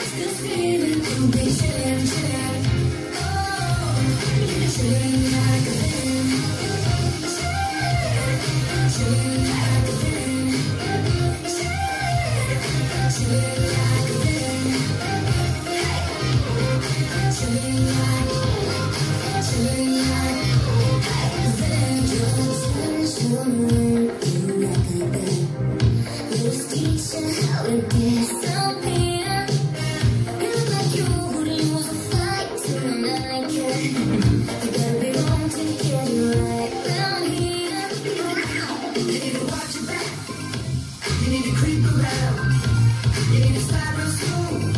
This feeling, you'll be chillin', chillin'. Oh, you're chillin' like a villain. Chillin' like a villain. Chillin' like a villain. Chillin' like a villain. Just sunshine, you like a villain. Just teach you how to disappear. You look like you would lose a fight tonight. You gotta be wrong to get you right down here. You need to watch your back. You need to creep around. You need to slide real smooth.